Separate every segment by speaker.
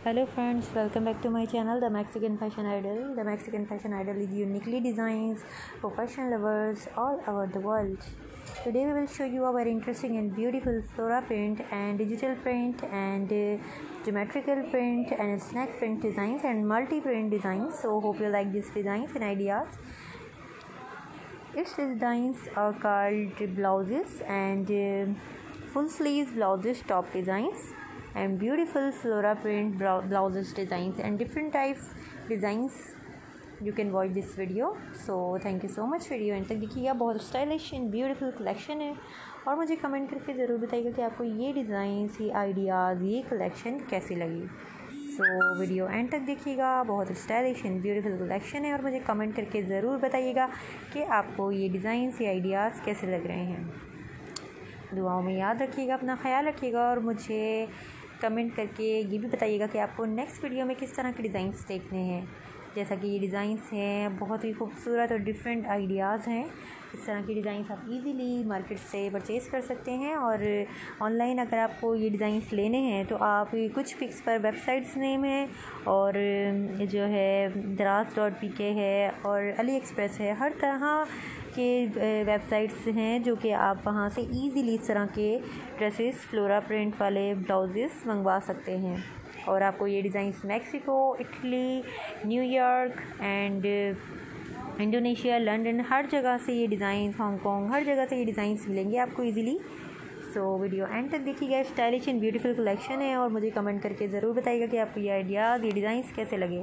Speaker 1: Hello friends, welcome back to my channel, The Mexican Fashion Idol. The Mexican Fashion Idol is uniquely designed for fashion lovers all over the world. Today we will show you a very interesting and beautiful Flora print and digital print and geometrical print and snack print designs and multi-print designs. So hope you like these designs and ideas. Its designs are called blouses and full sleeves blouses top designs and beautiful Flora print blouses designs and different types designs. You can watch this video. So thank you so much. Video end तक देखिएगा, बहुत stylish and beautiful collection है और मुझे comment करके ज़रूर बताइएगा कि आपको ये डिज़ाइंस, ये आइडियाज़, ये कलेक्शन कैसी लगी. सो वीडियो एंड तक देखिएगा, बहुत स्टाइलिश एंड ब्यूटीफुल कलेक्शन है और मुझे कमेंट करके ज़रूर बताइएगा कि आपको ये डिज़ाइंस, ये आइडियाज़ कैसे लग रहे हैं. दुआओं में याद रखिएगा, अपना ख्याल रखिएगा और मुझे कमेंट करके ये भी बताइएगा कि आपको नेक्स्ट वीडियो में किस तरह के डिज़ाइंस देखने हैं. जैसा कि ये डिज़ाइंस हैं बहुत ही खूबसूरत और डिफरेंट आइडियाज़ हैं. इस तरह की डिज़ाइंस आप इजीली मार्केट से परचेज़ कर सकते हैं और ऑनलाइन अगर आपको ये डिज़ाइंस लेने हैं तो आप कुछ पिक्स पर वेबसाइट्स नेम है और जो है dras.pk है और अली एक्सप्रेस है. हर तरह के वेबसाइट्स हैं जो कि आप वहाँ से इजीली इस तरह के ड्रेसेस, फ्लोरा प्रिंट वाले ब्लाउजेस मंगवा सकते हैं. और आपको ये designs Mexico, Italy, New York and Indonesia, London, हर जगह से ये डिज़ाइंस, हांगकॉन्ग, हर जगह से ये डिज़ाइंस मिलेंगे आपको इजीली. सो वीडियो एंड तक देखिएगा. स्टाइलिश एंड ब्यूटीफुल कलेक्शन है और मुझे कमेंट करके ज़रूर बताइएगा कि आपको ये आइडियाज़, ये डिज़ाइंस कैसे लगे.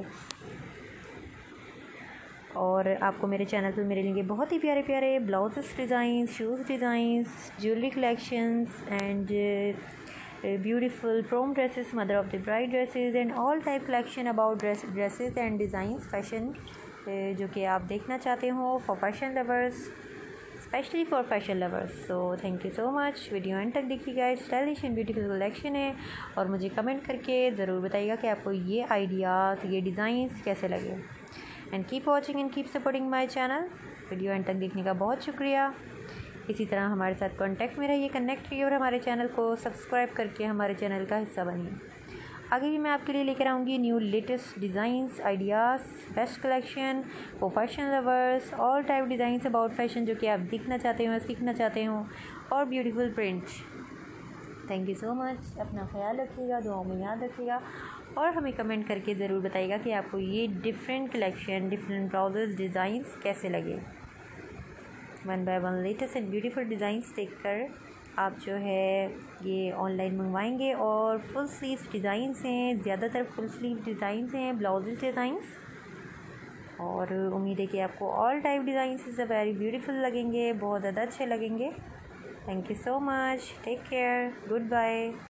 Speaker 1: और आपको मेरे चैनल पर मिलेंगे बहुत ही प्यारे प्यारे blouses designs, shoes designs, jewellery collections and beautiful prom dresses, mother of the bride dresses and all type collection about dresses and designs fashion जो कि आप देखना चाहते हो for fashion lovers, especially for fashion lovers. So thank you so much. Video end तक देखिएगा. Stylish and beautiful collection है और मुझे कमेंट करके ज़रूर बताइएगा कि आपको ये आइडियाज़, ये डिज़ाइंस कैसे लगे. And keep watching and keep supporting my channel. Video end तक देखने का बहुत शुक्रिया. इसी तरह हमारे साथ कांटेक्ट में रहिए, कनेक्ट रहिए और हमारे चैनल को सब्सक्राइब करके हमारे चैनल का हिस्सा बनिए. आगे भी मैं आपके लिए लेकर आऊँगी new latest designs, ideas, best collection for fashion lovers, all type designs about fashion जो कि आप देखना चाहते हो, सीखना चाहते हो और beautiful print. Thank you so much. अपना ख्याल रखिएगा, दुआओं में याद रखिएगा और हमें कमेंट करके ज़रूर बताइएगा कि आपको ये different collection, different blouses, designs कैसे लगे. One by one latest and beautiful designs देखकर आप जो है ये ऑनलाइन मंगवाएंगे. और फुल स्लीव डिज़ाइंस हैं, ज़्यादातर फुल स्लीव डिज़ाइंस हैं, ब्लाउजेस डिज़ाइंस. और उम्मीद है कि आपको all type designs is very beautiful लगेंगे, बहुत ज़्यादा अच्छे लगेंगे. Thank you so much. Take care. Good bye.